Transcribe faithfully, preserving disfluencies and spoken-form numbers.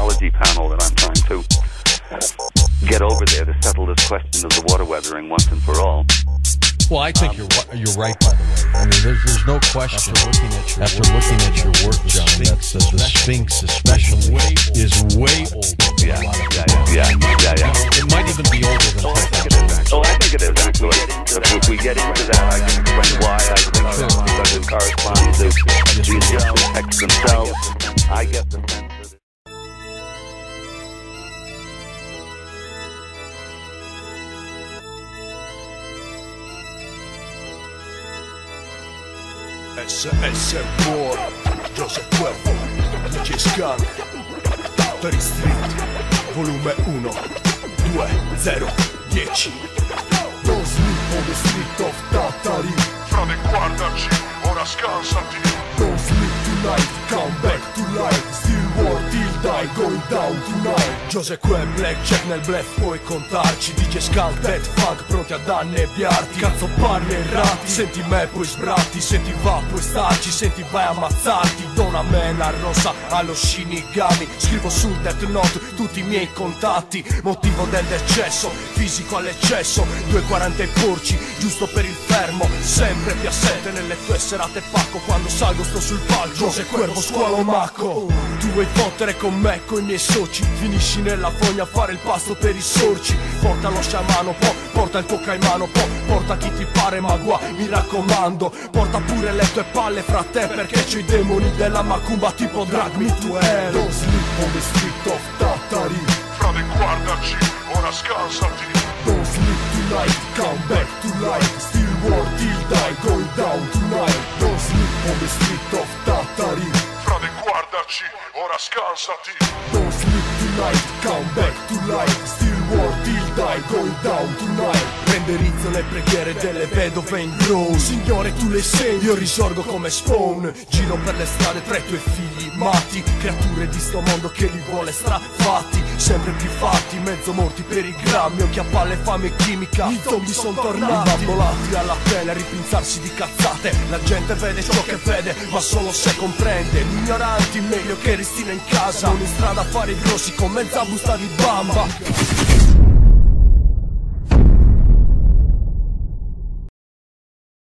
hydrology panel that I'm trying to get over there to settle this question of the water weathering once and for all. Well, I think um, you're you're right, by the way. I mean, there's, there's no question. After looking at your, after work, looking at your work, John, that's uh, the Sphinx especially way is way older. Yeah, yeah, yeah, yeah, yeah, yeah. It might even be older than. Oh, I think it is. Actually. Oh, I think it is actually. If we get into that, I can explain why I think so, because it corresponds to the Egyptian texts themselves. I get the sense that. S S War, Joseph Cuervo, D J Skunk, Factory Street, volume uno, due, zero, dieci. Don't sleep on the street of Tatari. Frate, guardaci, ora scansati. Don't sleep tonight, come back to life. Still war till die, going down tonight. Joseph Quel, Blackjack nel bluff, puoi contarci. D J Skunk, Dead Funk, pronti ad annebbiarti. Cazzo parli errati, senti me poi sbratti. Senti va puoi starci, senti vai a ammazzarti. Dona me la rosa allo Shinigami. Scrivo sul Death Note tutti i miei contatti. Motivo del decesso, fisico all'eccesso. due quaranta i porci, giusto per il fermo. Sempre più assente nelle tue serate pacco. Quando salgo sto sul palco, Joseph Cuervo squalo macco. Tu vuoi fottere con me, coi miei soci. Finisci nella fogna a fare il pasto per i sorci. Porta lo sciamano po', porta il coca in mano po'. Porta chi ti pare ma qua, mi raccomando. Porta pure le tue palle fra te, perché c'ho i demoni della macumba tipo Drag Me to Hell. Don't sleep on the street of Tatari. Frate, guardaci, ora scansati. Don't sleep tonight, come back to life. Still war till die, going down tonight. Don't sleep on the street of Tatari. Frate, guardaci, ora scansati. Don't sleep tonight, come back to life. Still war till die, going down tonight. Prende rizzo le preghiere delle vedove in grow. Signore tu le sei, io risorgo come Spawn. Giro per le strade tra i tuoi figli matti. Creature di sto mondo che li vuole strafatti. Sempre più fatti, mezzo morti per i grammi. Occhi a palle, fame e chimica. I zombie sono tornati, bambolati alla tele, a ripinzarsi di cazzate. La gente vede ciò che vede, ma solo se comprende. Gli ignoranti meglio che restino in casa, non in strada a fare i grossi con mezza busta di bamba.